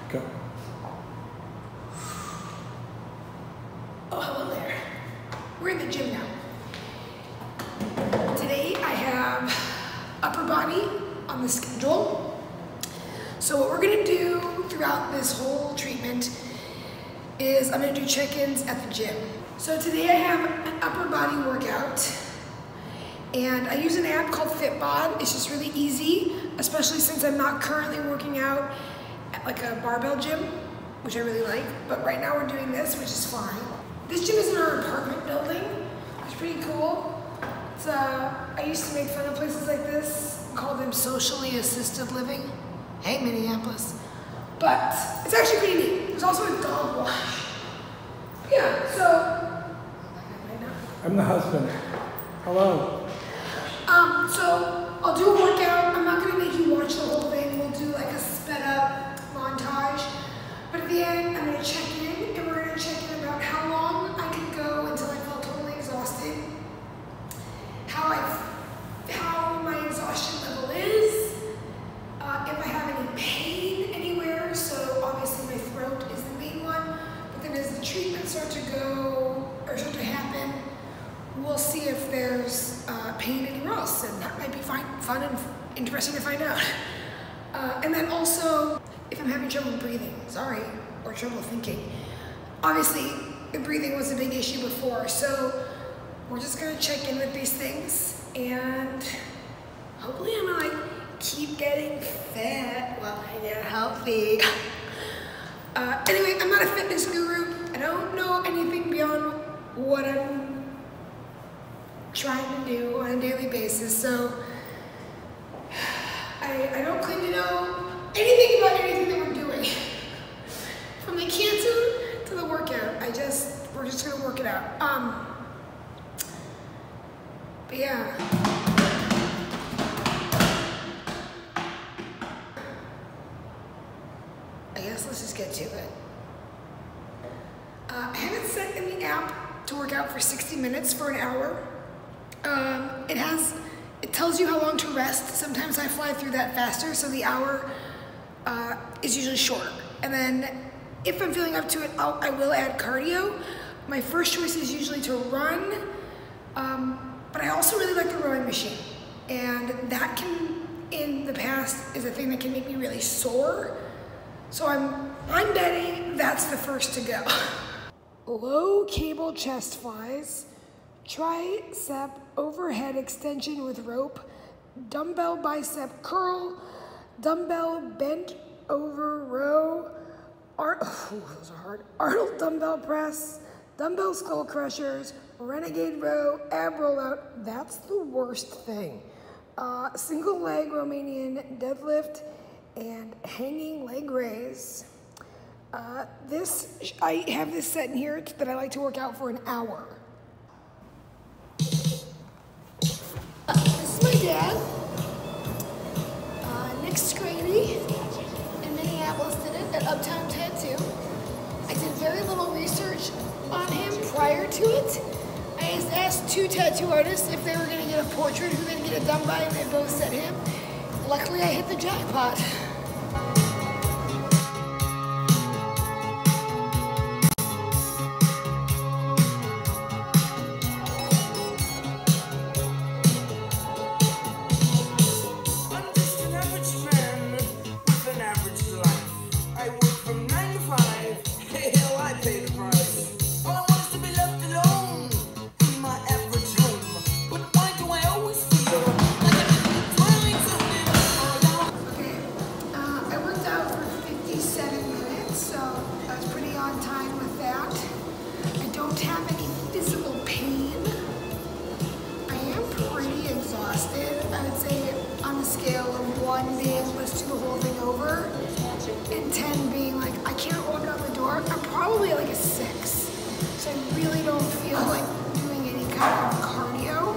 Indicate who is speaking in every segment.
Speaker 1: Go.
Speaker 2: Oh, hello there. We're in the gym now. Today I have upper body on the schedule. So what we're gonna do throughout this whole treatment is I'm gonna do check-ins at the gym. So today I have an upper body workout and I use an app called Fitbod. It's just really easy, especially since I'm not currently working out at like a barbell gym, which I really like, but right now we're doing this, which is fine. This gym is in our apartment building. It's pretty cool. It's, I used to make fun of places like this, call them socially assisted living. Hey, Minneapolis. But it's actually pretty neat. There's also a dog wash. Yeah, so.
Speaker 1: I'm the husband. Hello.
Speaker 2: So I'll do a workout. I'm not gonna make you watch the whole thing. We'll do like a sped up montage. But at the end, I'm gonna check in and we're gonna check in about how long I could go until I felt totally exhausted. How my exhaustion level is. If I have any pain anywhere. So obviously my throat is the main one. But then as the treatments start to go or start to happen, we'll see if there's pain anywhere else, and that might be fun and interesting to find out. And then also, if I'm having trouble breathing, or trouble thinking. Obviously, the breathing was a big issue before, so we're just gonna check in with these things, and hopefully I'm gonna keep getting fat while I get healthy. Anyway, I'm not a fitness guru. I don't know anything beyond what I'm trying to do on a daily basis, so I don't claim to know anything about anything that we're doing. From the cancer to the workout, we're just gonna work it out. But yeah. I guess let's just get to it. I have it set in the app to work out for 60 minutes for an hour. It tells you how long to rest. Sometimes I fly through that faster, so the hour is usually shorter. And then if I'm feeling up to it, I will add cardio. My first choice is usually to run, but I also really like the rowing machine. And that in the past, is a thing that can make me really sore. So I'm betting that's the first to go. Low cable chest flies, tricep overhead extension with rope, dumbbell bicep curl, dumbbell bent over row, those are hard, Arnold dumbbell press, dumbbell skull crushers, renegade row, ab rollout. That's the worst thing. Single leg Romanian deadlift and hanging leg raise. I have this set in here that I like to work out for an hour. This is my dad, Nick Scrady in Minneapolis did it at Uptown Tattoo. I did very little research on him prior to it. I just asked 2 tattoo artists if they were going to get a portrait, who they'd get it done by, and they both said him. Luckily, I hit the jackpot. And 10 being like, I can't walk out the door. I'm probably like a 6. So I really don't feel like doing any kind of cardio.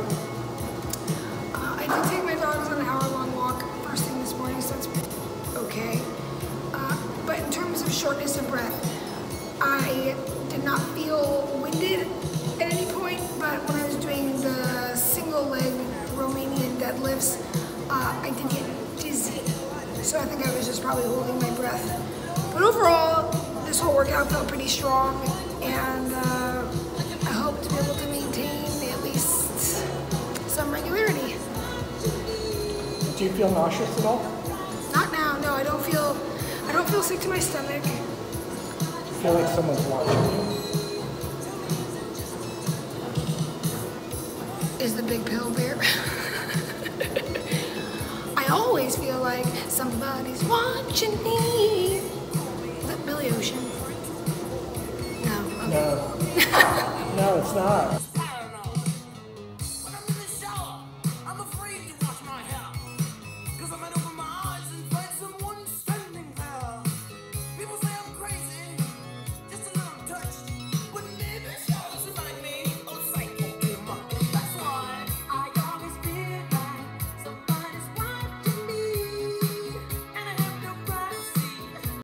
Speaker 2: I did take my dogs on an hour-long walk first thing this morning, so that's okay. But in terms of shortness of breath, I did not feel winded at any point, but when I was doing the single leg Romanian deadlifts, I did get dizzy. So I think I was just probably holding my breath. But overall, this whole workout felt pretty strong, and I hope to be able to maintain at least some regularity.
Speaker 1: Do you feel nauseous at all?
Speaker 2: Not now, no. I don't feel sick to my stomach.
Speaker 1: I feel like someone's watching you.
Speaker 2: Is the big pill bear? I always feel like somebody's watching me. Is that Billy Ocean? No. Okay.
Speaker 1: No. No, it's not.